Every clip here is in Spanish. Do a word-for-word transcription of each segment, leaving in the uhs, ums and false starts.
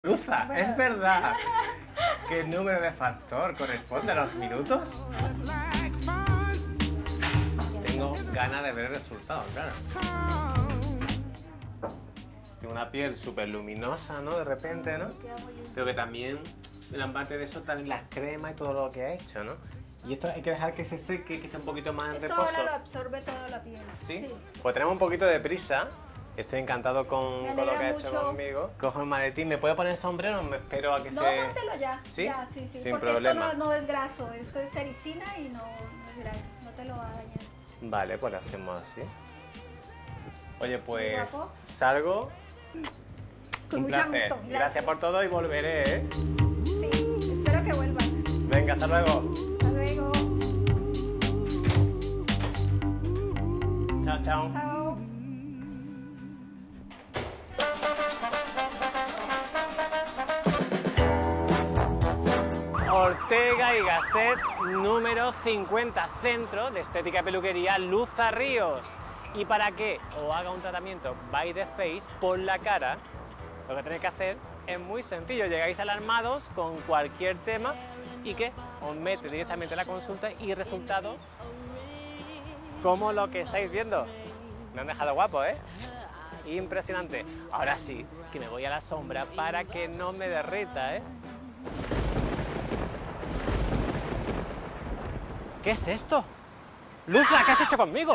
Luza, Bueno. ¿es verdad que el número de factor corresponde a los minutos? Tengo ganas de ver el resultado, claro. Tengo una piel súper luminosa, ¿no? De repente, ¿no? Pero que también, gran parte de eso, también las cremas y todo lo que ha hecho, ¿no? Y esto hay que dejar que se seque, que esté un poquito más en Esto reposo. ahora lo absorbe toda la piel. ¿Sí? Pues tenemos un poquito de prisa. Estoy encantado con, Me con lo que ha alegra hecho mucho. conmigo. Cojo el maletín, ¿me puede poner el sombrero o me espero a que No, se...? póntelo ya. ¿Sí? Ya, sí, sí. Sin porque problema. esto no, no es graso, esto es sericina y no, no es graso, no te lo va a dañar. Vale, pues lo hacemos así. Oye, pues guapo. salgo. Con Un mucho placer. gusto. Gracias. Gracias. por todo y volveré, ¿eh? Sí, espero que vuelvas. Venga, hasta luego. Hasta luego. Chao, chao. Chao. Ortega y Gasset, número cincuenta, centro de estética y peluquería Luza Ríos. Y para que os haga un tratamiento by the face por la cara, lo que tenéis que hacer es muy sencillo. Llegáis alarmados con cualquier tema y que os mete directamente a la consulta y resultado como lo que estáis viendo. Me han dejado guapo, ¿eh? Impresionante. Ahora sí, que me voy a la sombra para que no me derrita, ¿eh? ¿Qué es esto? ¡Luza, qué has hecho conmigo!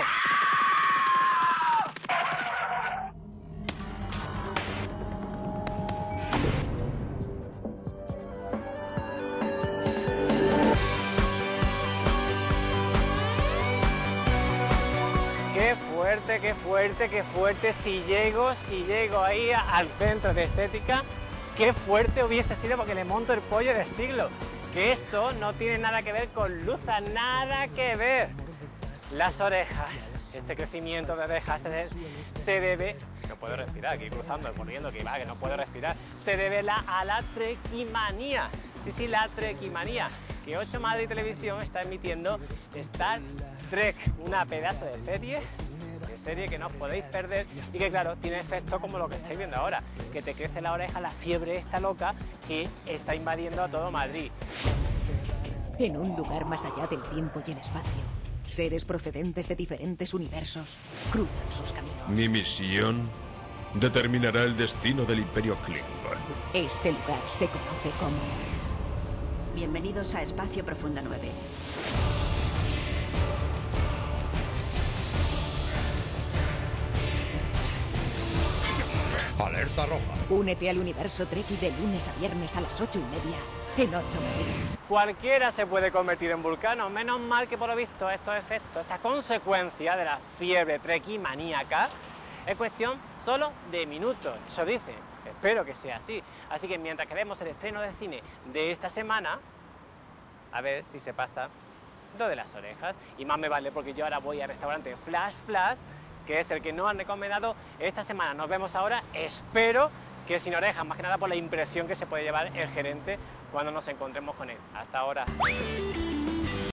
¡Qué fuerte, qué fuerte, qué fuerte! Si llego, si llego ahí al centro de estética, qué fuerte hubiese sido porque le monto el pollo del siglo. Que esto no tiene nada que ver con Luza, nada que ver. Las orejas, este crecimiento de orejas se, se debe... No puedo respirar, aquí cruzando, corriendo, que va, que no puedo respirar. Se debe la, a la trequimanía. Sí, sí, la trequimanía. Que ocho Madrid Televisión está emitiendo Star Trek, una pedazo de serie, de serie que no os podéis perder y que, claro, tiene efectos como lo que estáis viendo ahora, que te crece la oreja, la fiebre esta loca que está invadiendo a todo Madrid. En un lugar más allá del tiempo y el espacio, seres procedentes de diferentes universos cruzan sus caminos. Mi misión determinará el destino del Imperio Klingon. Este lugar se conoce como... Bienvenidos a Espacio Profunda nueve. Alerta roja. Únete al universo Trekkie de lunes a viernes a las ocho y media en ocho Madrid. Cualquiera se puede convertir en vulcano, menos mal que por lo visto estos efectos, esta consecuencia de la fiebre trequimaníaca es cuestión solo de minutos, eso dice, espero que sea así. Así que mientras que vemos el estreno de cine de esta semana, a ver si se pasa lo de las orejas, y más me vale porque yo ahora voy al restaurante Flash Flash, que es el que nos han recomendado esta semana. Nos vemos ahora, espero que sin orejas, más que nada por la impresión que se puede llevar el gerente cuando nos encontremos con él. Hasta ahora.